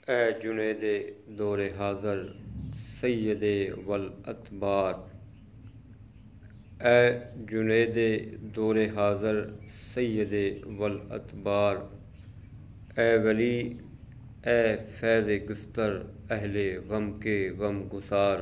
اے جنید دور حاضر سید والاعتبار، اے جنید دور حاضر سید والاعتبار، اے ولی اے فیض گستر اہل غم کے غم گسار،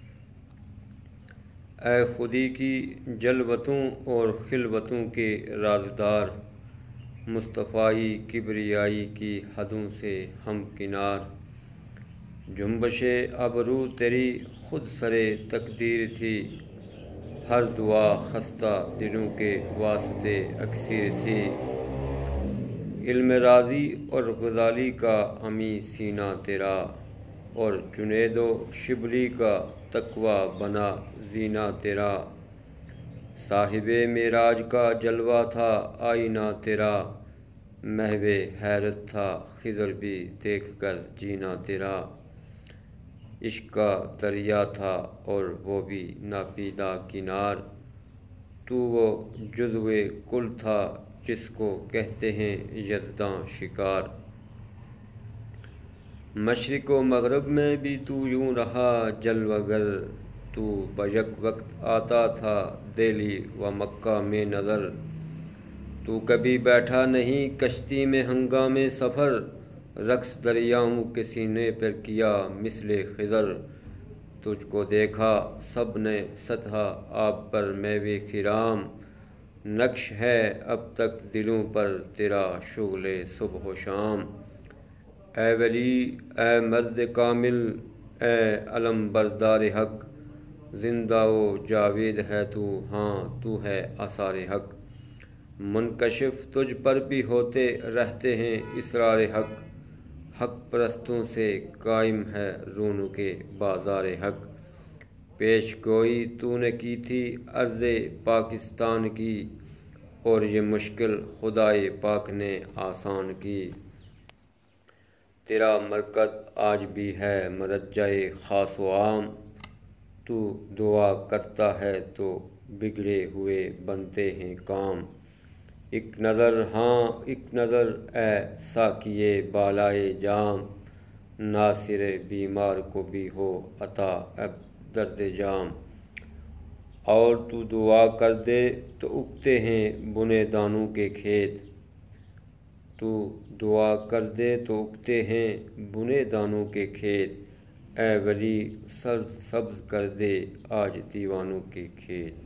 اے خودی کی جلوتوں اور خلوتوں کے رازدار، مصطفائی کبریائی کی حدوں سے ہم کنار، جنبش ابرو تیری خود سرے تقدیر تھی، ہر دعا خستہ دلوں کے واسطے اکثیر تھی، علم رازی اور غزالی کا امی سینہ تیرا، اور جنید و شبلی کا تقویٰ بنا زینہ تیرا، صاحب معراج کا جلوہ تھا آئینہ تیرا، محو حیرت تھا خضر بھی دیکھ کر جینا تیرا، عشق کا دریا تھا اور وہ بھی ناپیدا کنار، تو وہ جزو کل تھا جس کو کہتے ہیں یزداں شکار، مشرق و مغرب میں بھی تو یوں رہا جلوہ گر، تو بیک وقت آتا تھا دہلی و مکہ میں نظر، تو کبھی بیٹھا نہیں کشتی میں ہنگامِ سفر، رقص دریاؤں کے سینے پر کیا مثل خضر، تجھ کو دیکھا سب نے سطح آب پر میوے خرام، نقش ہے اب تک دلوں پر تیرا شغل صبح و شام، اے ولی اے مرد کامل اے علم بردار حق، زندہ و جاوید ہے تو، ہاں تو ہے آثار حق، منکشف تجھ پر بھی ہوتے رہتے ہیں اسرار حق، حق پرستوں سے قائم ہے رونق بازار حق، پیش گوئی تو نے کی تھی عرض پاکستان کی، اور یہ مشکل خدائے پاک نے آسان کی، تیرا مرکز آج بھی ہے مرجع خاص و عام، تو دعا کرتا ہے تو بگڑے ہوئے بنتے ہیں کام، ایک نظر ہاں ایک نظر اے ساقیِ بالائے جام، ناصر بیمار کو بھی ہو عطا اب درد جام، اور تو دعا کر دے تو اگتے ہیں بنے دانوں کے کھیت، تو دعا کر دے تو اگتے ہیں بنے دانوں کے کھیت، اے ولی سر سبز کر دے آج دیوانوں کے کھیت۔